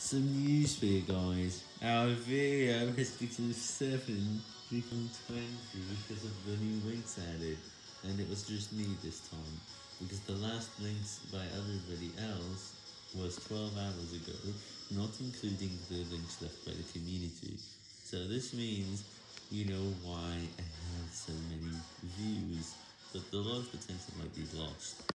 Some news for you guys. Our video restriction of 7 become 20 because of the new links added. And it was just me this time, because the last links by everybody else was 12 hours ago, not including the links left by the community. So this means you know why I have so many views, but the lot of potential might be lost.